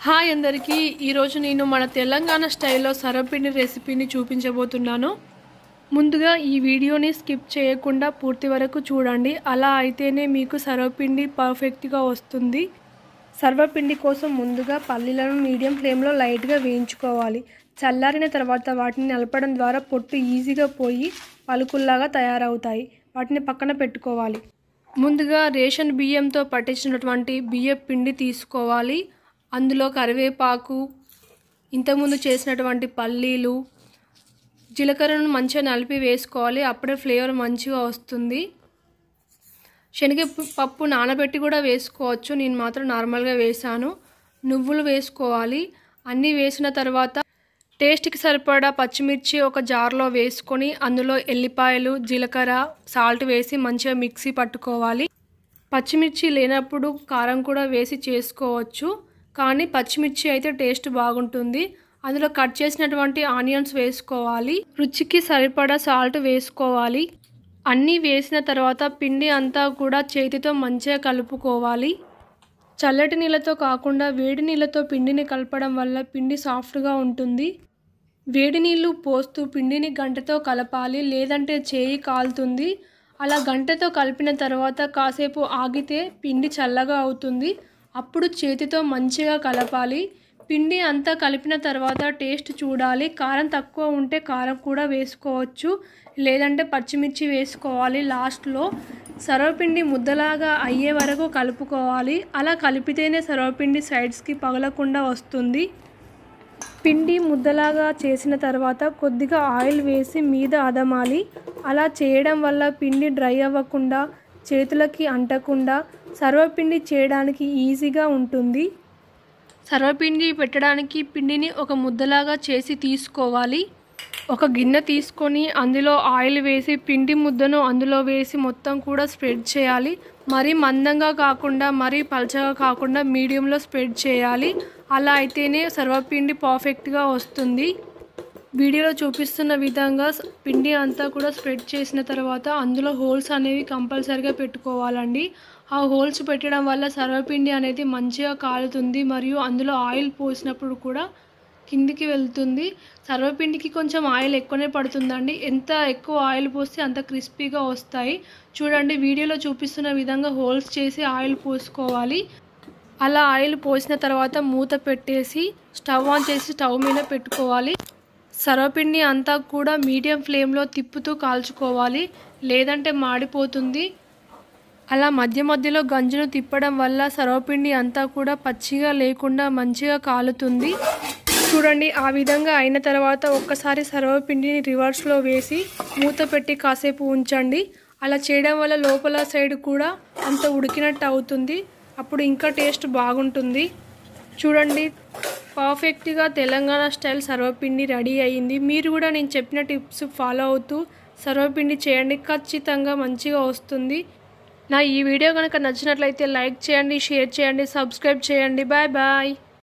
Hi అందరికీ ఈరోజు నేను మన తెలంగాణ స్టైల్లో సర్వపిండి రెసిపీని చూపించబోతున్నాను. ముందుగా ఈ వీడియోని స్కిప్ చేయకుండా పూర్తి వరకు చూడండి. అలా అయితేనే మీకు సర్వపిండి పర్ఫెక్ట్గా వస్తుంది. సర్వపిండి కోసం ముందుగా పల్లీలను మీడియం ఫ్లేమ్లో లైట్గా వేయించుకోవాలి. చల్లారిన తర్వాత వాటిని నలపడం ద్వారా పొట్టు ఈజీగా పోయి పలుకుల్లాగా తయారవుతాయి. వాటిని పక్కన పెట్టుకోవాలి. ముందుగా రేషన్ బియ్యంతో పట్టించినటువంటి బియ్యం పిండి తీసుకోవాలి. అందులో కరివేపాకు, ఇంతకుముందు చేసినటువంటి పల్లీలు, జీలకర్రను మంచిగా నలిపి వేసుకోవాలి. అప్పుడే ఫ్లేవర్ మంచిగా వస్తుంది. శనగపప్పు నానబెట్టి కూడా వేసుకోవచ్చు. నేను మాత్రం నార్మల్గా వేసాను. నువ్వులు వేసుకోవాలి. అన్నీ వేసిన తర్వాత టేస్ట్కి సరిపడా పచ్చిమిర్చి ఒక జార్లో వేసుకొని అందులో ఎల్లిపాయలు, జీలకర్ర, సాల్ట్ వేసి మంచిగా మిక్సీ పట్టుకోవాలి. పచ్చిమిర్చి లేనప్పుడు కారం కూడా వేసి చేసుకోవచ్చు. కానీ పచ్చిమిర్చి అయితే టేస్ట్ బాగుంటుంది. అందులో కట్ చేసినటువంటి ఆనియన్స్ వేసుకోవాలి. రుచికి సరిపడా సాల్ట్ వేసుకోవాలి. అన్నీ వేసిన తర్వాత పిండి అంతా కూడా చేతితో మంచిగా కలుపుకోవాలి. చల్లటి నీళ్ళతో కాకుండా వేడి నీళ్ళతో పిండిని కలపడం వల్ల పిండి సాఫ్ట్గా ఉంటుంది. వేడి నీళ్ళు పోస్తూ పిండిని గంటెతో కలపాలి, లేదంటే చేయి కాలుతుంది. అలా గంటెతో కలిపిన తర్వాత కాసేపు ఆగితే పిండి చల్లగా అవుతుంది. అప్పుడు చేతితో మంచిగా కలపాలి. పిండి అంతా కలిపిన తర్వాత టేస్ట్ చూడాలి. కారం తక్కువ ఉంటే కారం కూడా వేసుకోవచ్చు, లేదంటే పచ్చిమిర్చి వేసుకోవాలి. లాస్ట్లో సర్వపిండి ముద్దలాగా అయ్యే వరకు కలుపుకోవాలి. అలా కలిపితేనే సర్వపిండి సైడ్స్కి పగలకుండా వస్తుంది. పిండి ముద్దలాగా చేసిన తర్వాత కొద్దిగా ఆయిల్ వేసి మీద అదమాలి. అలా చేయడం వల్ల పిండి డ్రై అవ్వకుండా, చేతులకి అంటకుండా సర్వపిండి చేయడానికి ఈజీగా ఉంటుంది. సర్వపిండి పెట్టడానికి పిండిని ఒక ముద్దలాగా చేసి తీసుకోవాలి. ఒక గిన్నె తీసుకొని అందులో ఆయిల్ వేసి పిండి ముద్దను అందులో వేసి మొత్తం కూడా స్ప్రెడ్ చేయాలి. మరీ మందంగా కాకుండా మరీ పల్చగా కాకుండా మీడియంలో స్ప్రెడ్ చేయాలి. అలా అయితేనే సర్వపిండి పర్ఫెక్ట్గా వస్తుంది. వీడియోలో చూపిస్తున్న విధంగా పిండి అంతా కూడా స్ప్రెడ్ చేసిన తర్వాత అందులో హోల్స్ అనేవి కంపల్సరీగా పెట్టుకోవాలండి. ఆ హోల్స్ పెట్టడం వల్ల సర్వపిండి అనేది మంచిగా కాలుతుంది. మరియు అందులో ఆయిల్ పోసినప్పుడు కూడా కిందికి వెళ్తుంది. సర్వపిండికి కొంచెం ఆయిల్ ఎక్కువనే పడుతుందండి. ఎంత ఎక్కువ ఆయిల్ పోస్తే అంత క్రిస్పీగా వస్తాయి. చూడండి, వీడియోలో చూపిస్తున్న విధంగా హోల్స్ చేసి ఆయిల్ పోసుకోవాలి. అలా ఆయిల్ పోసిన తర్వాత మూత పెట్టేసి స్టవ్ ఆన్ చేసి స్టవ్ మీద పెట్టుకోవాలి. సర్వపిండి అంతా కూడా మీడియం ఫ్లేమ్లో తిప్పుతూ కాల్చుకోవాలి, లేదంటే మాడిపోతుంది. అలా మధ్య మధ్యలో గంజును తిప్పడం వల్ల సర్వపిండి అంతా కూడా పచ్చిగా లేకుండా మంచిగా కాలుతుంది. చూడండి, ఆ విధంగా అయిన తర్వాత ఒక్కసారి సర్వపిండిని రివర్స్లో వేసి మూత పెట్టి కాసేపు ఉంచండి. అలా చేయడం వల్ల లోపల సైడ్ కూడా అంత ఉడికినట్టు అవుతుంది. అప్పుడు ఇంకా టేస్ట్ బాగుంటుంది. చూడండి, పర్ఫెక్ట్గా తెలంగాణ స్టైల్ సర్వపిండి రెడీ అయ్యింది. మీరు కూడా నేను చెప్పిన టిప్స్ ఫాలో అవుతూ సర్వపిండి చేయండి, ఖచ్చితంగా మంచిగా వస్తుంది. నా ఈ వీడియో కనుక నచ్చినట్లయితే లైక్ చేయండి, షేర్ చేయండి, సబ్స్క్రైబ్ చేయండి. Bye bye.